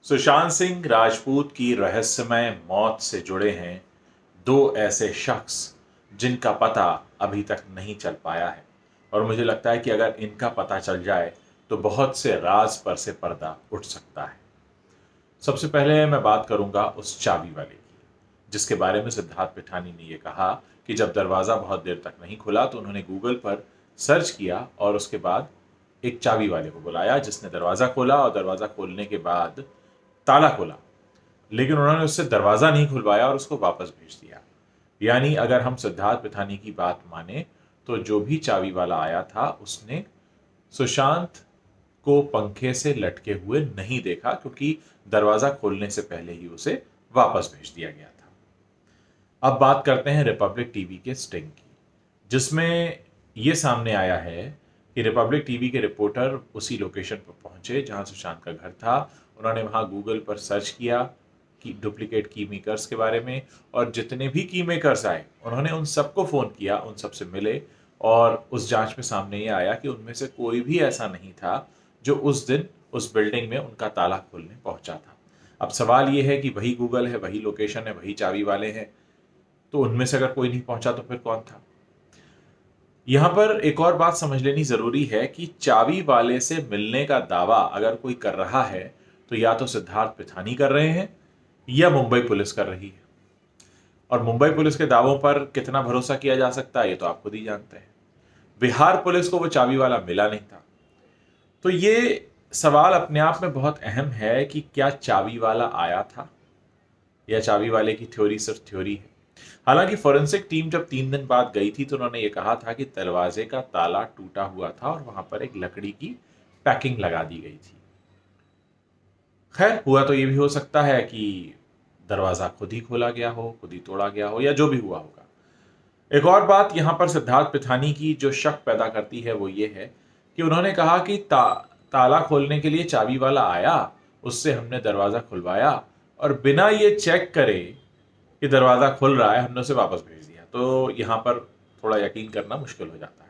सुशांत सिंह राजपूत की रहस्यमय मौत से जुड़े हैं दो ऐसे शख्स जिनका पता अभी तक नहीं चल पाया है और मुझे लगता है कि अगर इनका पता चल जाए तो बहुत से राज पर से पर्दा उठ सकता है। सबसे पहले मैं बात करूंगा उस चाबी वाले की, जिसके बारे में सिद्धार्थ पिठानी ने यह कहा कि जब दरवाज़ा बहुत देर तक नहीं खुला तो उन्होंने गूगल पर सर्च किया और उसके बाद एक चाबी वाले को बुलाया जिसने दरवाज़ा खोला और दरवाज़ा खोलने के बाद ताला खोला, लेकिन उन्होंने उससे दरवाज़ा नहीं खुलवाया और उसको वापस भेज दिया। यानी अगर हम सिद्धार्थ पिठानी की बात माने तो जो भी चाबी वाला आया था उसने सुशांत को पंखे से लटके हुए नहीं देखा, क्योंकि दरवाज़ा खोलने से पहले ही उसे वापस भेज दिया गया था। अब बात करते हैं रिपब्लिक टीवी के स्टिंग की, जिसमें यह सामने आया है कि रिपब्लिक टीवी के रिपोर्टर उसी लोकेशन पर पहुंचे जहां सुशांत का घर था। उन्होंने वहां गूगल पर सर्च किया कि डुप्लीकेट की मेकर्स के बारे में, और जितने भी की मेकर्स आए उन्होंने उन सबको फ़ोन किया, उन सबसे मिले, और उस जांच में सामने ये आया कि उनमें से कोई भी ऐसा नहीं था जो उस दिन उस बिल्डिंग में उनका ताला खोलने पहुंचा था। अब सवाल ये है कि वही गूगल है, वही लोकेशन है, वही चाबी वाले हैं, तो उनमें से अगर कोई नहीं पहुंचा तो फिर कौन था? यहां पर एक और बात समझ लेनी जरूरी है कि चाबी वाले से मिलने का दावा अगर कोई कर रहा है तो या तो सिद्धार्थ पिठानी कर रहे हैं या मुंबई पुलिस कर रही है, और मुंबई पुलिस के दावों पर कितना भरोसा किया जा सकता है ये तो आप खुद ही जानते हैं। बिहार पुलिस को वो चाबी वाला मिला नहीं था, तो ये सवाल अपने आप में बहुत अहम है कि क्या चाबी वाला आया था या चाबी वाले की थ्योरी सिर्फ थ्योरी है। हालांकि फोरेंसिक टीम जब 3 दिन बाद गई थी तो उन्होंने ये कहा था कि दरवाजे का ताला टूटा हुआ था और वहां पर एक लकड़ी की पैकिंग लगा दी गई थी। खैर, हुआ तो ये भी हो सकता है कि दरवाजा खुद ही खोला गया हो, खुद ही तोड़ा गया हो, या जो भी हुआ होगा। एक और बात यहां पर सिद्धार्थ पिठानी की जो शक पैदा करती है वो ये है कि उन्होंने कहा कि ताला खोलने के लिए चाबी वाला आया, उससे हमने दरवाजा खुलवाया और बिना ये चेक करे कि दरवाजा खुल रहा है हमने उसे वापस भेज दिया। तो यहां पर थोड़ा यकीन करना मुश्किल हो जाता है।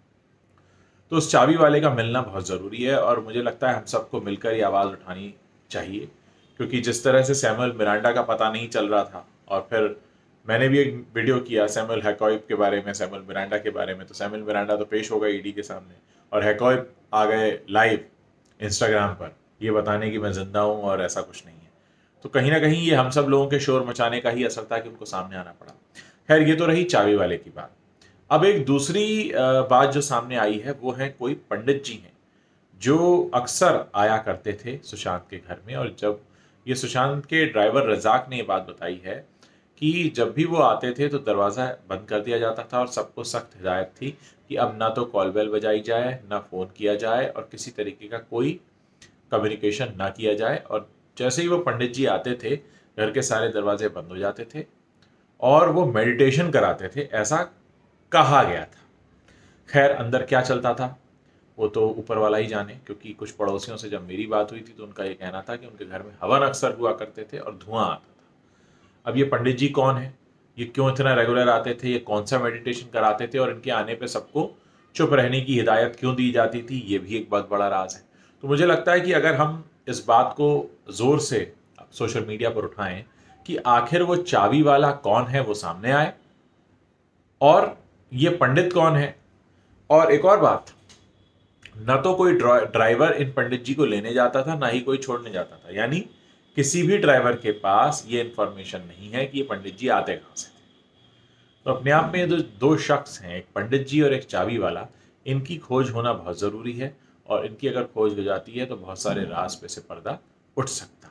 तो उस चाबी वाले का मिलना बहुत ज़रूरी है और मुझे लगता है हम सबको मिलकर ये आवाज़ उठानी चाहिए, क्योंकि जिस तरह से सैमुअल मिरांडा का पता नहीं चल रहा था, और फिर मैंने भी एक वीडियो किया सैमुअल हैकॉइब के बारे में, सैमुअल मिरांडा के बारे में, तो सैमुअल मिरांडा तो पेश हो गए ईडी के सामने और हैकॉइब आ गए लाइव इंस्टाग्राम पर ये बताने कि मैं जिंदा हूँ और ऐसा कुछ नहीं है। तो कहीं ना कहीं ये हम सब लोगों के शोर मचाने का ही असर था कि उनको सामने आना पड़ा। खैर, ये तो रही चाबी वाले की बात। अब एक दूसरी बात जो सामने आई है वो है कोई पंडित जी हैं जो अक्सर आया करते थे सुशांत के घर में, और जब ये सुशांत के ड्राइवर रजाक ने ये बात बताई है कि जब भी वो आते थे तो दरवाज़ा बंद कर दिया जाता था और सबको सख्त हिदायत थी कि अब ना तो कॉल बेल बजाई जाए, ना फ़ोन किया जाए और किसी तरीके का कोई कम्युनिकेशन ना किया जाए। और जैसे ही वो पंडित जी आते थे घर के सारे दरवाजे बंद हो जाते थे और वो मेडिटेशन कराते थे, ऐसा कहा गया था। खैर, अंदर क्या चलता था वो तो ऊपर वाला ही जाने, क्योंकि कुछ पड़ोसियों से जब मेरी बात हुई थी तो उनका ये कहना था कि उनके घर में हवन अक्सर हुआ करते थे और धुआं आता था। अब ये पंडित जी कौन है, ये क्यों इतना रेगुलर आते थे, ये कौन सा मेडिटेशन कराते थे और इनके आने पे सबको चुप रहने की हिदायत क्यों दी जाती थी, ये भी एक बहुत बड़ा राज है। तो मुझे लगता है कि अगर हम इस बात को ज़ोर से सोशल मीडिया पर उठाएं कि आखिर वो चाबी वाला कौन है वो सामने आए, और ये पंडित कौन है। और एक और बात, ना तो कोई ड्राइवर इन पंडित जी को लेने जाता था, ना ही कोई छोड़ने जाता था, यानी किसी भी ड्राइवर के पास ये इंफॉर्मेशन नहीं है कि ये पंडित जी आते कहां से थे। तो अपने आप में ये दो शख्स हैं, एक पंडित जी और एक चाबी वाला, इनकी खोज होना बहुत ज़रूरी है, और इनकी अगर खोज हो जाती है तो बहुत सारे राज पे से पर्दा उठ सकता है।